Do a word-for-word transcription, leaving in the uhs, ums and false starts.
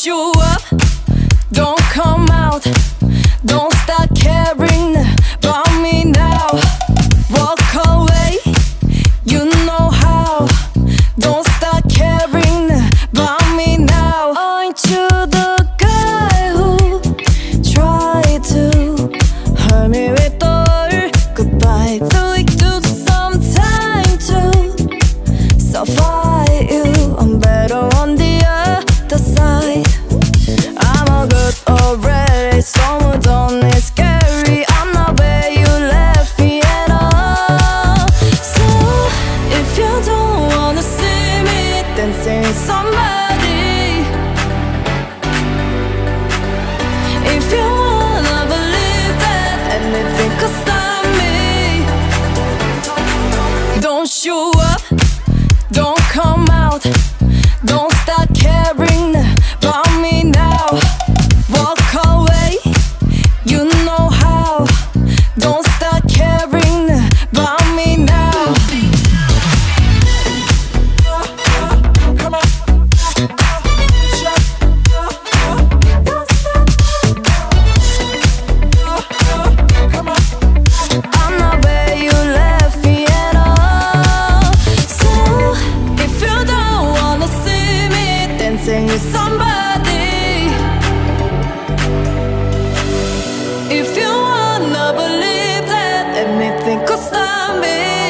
show up, don't come out, don't start caring about me now. Walk away, you know how, don't start caring about me now. Aren't you the guy who tried to hurt me with all goodbye? Do we do some time to survive you? I'm better on the other side. I'm all good already, someone done is scary. I'm not where you left me at all. So if you don't wanna see me dancing with somebody, if you wanna believe that anything could stop me, don't show up, don't come out, don't start caring about me now. Walk away, you know how, don't start caring about me now. Come on. I'm not where you left me at all. So if you don't wanna see me dancing with somebody, if you wanna believe that anything could stop me,